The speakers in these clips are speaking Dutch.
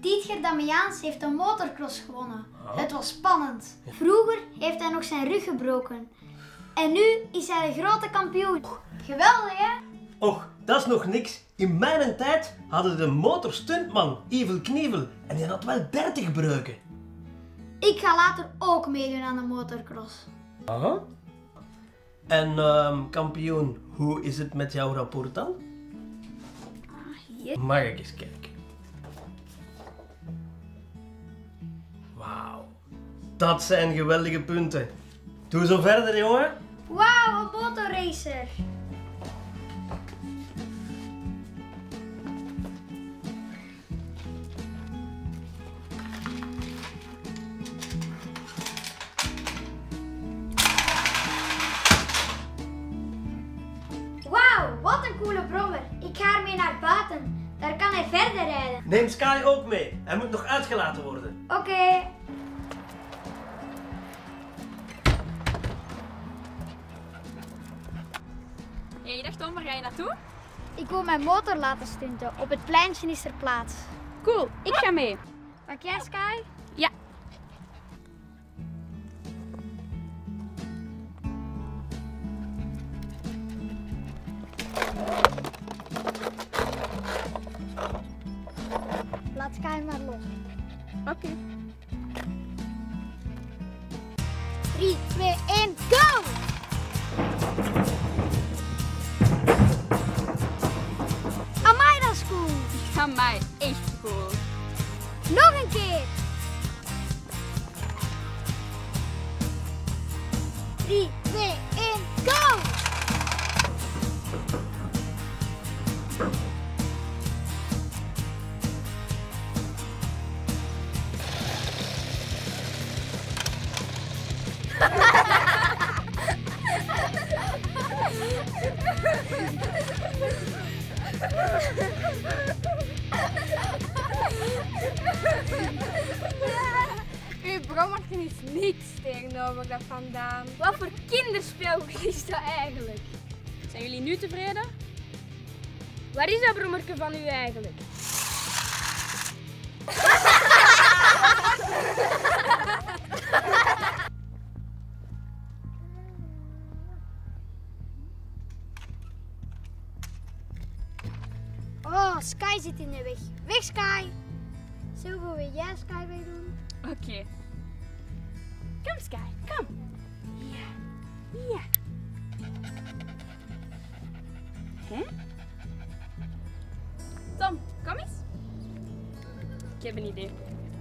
Dietger Damiaans heeft een motocross gewonnen. Het was spannend. Vroeger heeft hij nog zijn rug gebroken. En nu is hij de grote kampioen. Geweldig, hè? Och, dat is nog niks. In mijn tijd hadden de motorstuntman Yvel Knievel en die had wel 30 breuken. Ik ga later ook meedoen aan de motocross. Aha. En kampioen, hoe is het met jouw rapport dan? Hier. Mag ik eens kijken? Wauw, dat zijn geweldige punten. Doe zo verder, jongen. Wauw, een motorracer. Wauw, wat een coole brommer. Ik ga ermee naar buiten. Daar kan hij verder rijden. Neem Sky ook mee. Hij moet nog uitgelaten worden. Oké. Hey, dag Tom, waar ga je naartoe? Ik wil mijn motor laten stunten op het plein Sinisterplaats. Cool, ik ga mee. Mag jij, Sky? Ja. Laat Sky maar los. Oké. 3, 2, 1, go! Amai, dat is cool. Amai, echt cool. Nog een keer. 3, 2, 1, go! Uw brommertje is niks tegenover dat vandaan. Wat voor kinderspeelgoed is dat eigenlijk? Zijn jullie nu tevreden? Waar is dat brommertje van u eigenlijk? Oh, Sky zit in de weg. Weg, Sky! Silver, wil jij Sky mee doen? Oké. Kom Sky, kom. Ja. Ja. Hè? Tom, kom eens. Ik heb een idee.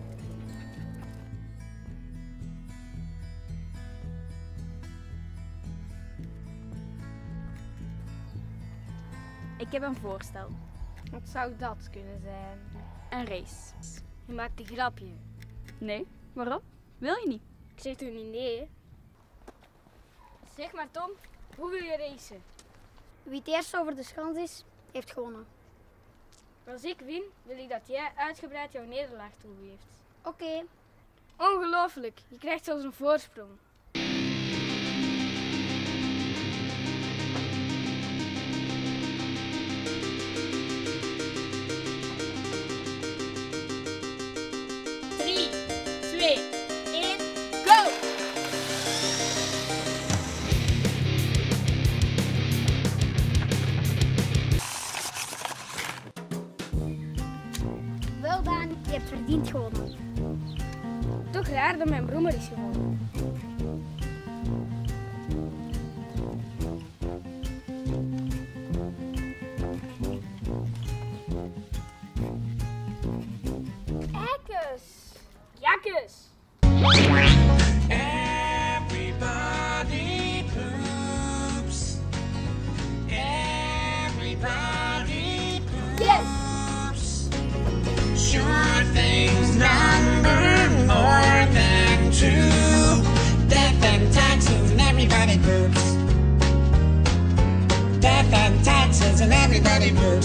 Ik heb een voorstel. Wat zou dat kunnen zijn? Een race. Je maakt een grapje. Nee, waarom? Wil je niet? Ik zeg toch niet nee? Zeg maar Tom, hoe wil je racen? Wie het eerst over de schans is, heeft gewonnen. Als ik win, wil ik dat jij uitgebreid jouw nederlaag toegeeft. Oké. Ongelooflijk, je krijgt zelfs een voorsprong. Wel Daan, je hebt verdiend gewonnen. Toch raar dat mijn brommer is gewonnen. Ekkes! Jakkes! Everybody poops. Everybody poops. Yes! Sure things number more than two. Death and taxes and everybody poops. Death and taxes and everybody poops.